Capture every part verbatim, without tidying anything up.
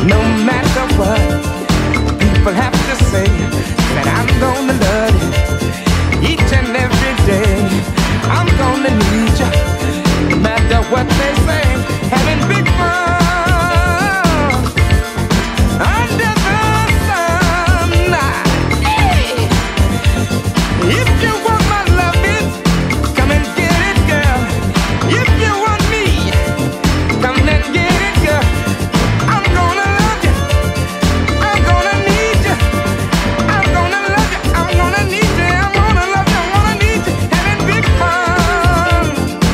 No matter what people have to say, that I'm gonna love you each and every day. I'm gonna need you, no matter what they say. Having big fun under the sun. If you want my loving, come and get it, girl. If you want me, come and get it, girl. I'm gonna love you, I'm gonna need you, I'm gonna love you, I'm gonna need you, I'm gonna love you, I'm gonna need you. Having big fun,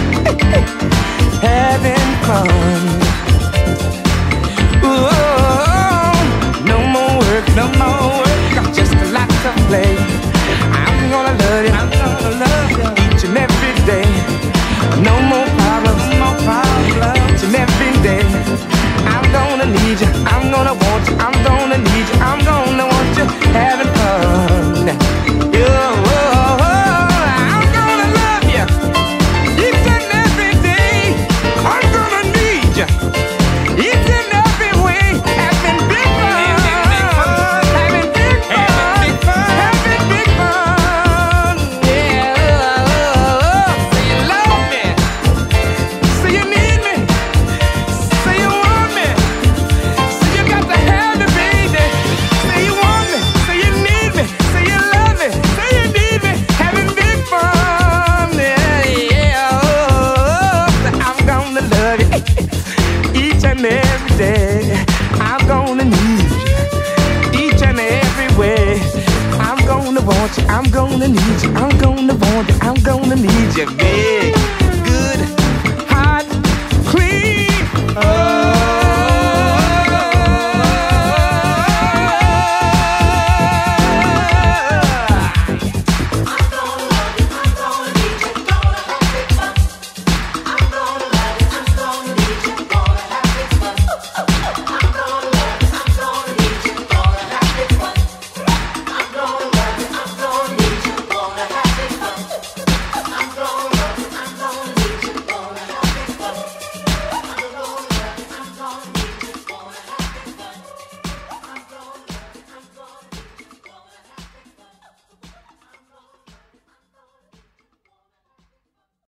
having fun. Ooh, no more work, no more work, just a lot to play. I'm gonna love you, I'm gonna love you each and every day. No more problems, no more problems each and every day. I'm gonna need you, I'm gonna want you, I'm gonna need you, I'm gonna want you having fun. Yeah, oh, I'm gonna love you each and every day. I'm gonna need you each and every way. Having big fun, having big fun, having big fun. Yeah, say you love me, say you need me, say you want me, say you got to have me, baby. Say you want me, say you need me, say you love me, say you need me. Having big fun, yeah, yeah. Oh, I'm gonna love you each and every day. I'm gonna need you each and every way. I'm gonna want you, I'm gonna need you, I'm gonna want you, I'm gonna need you, baby.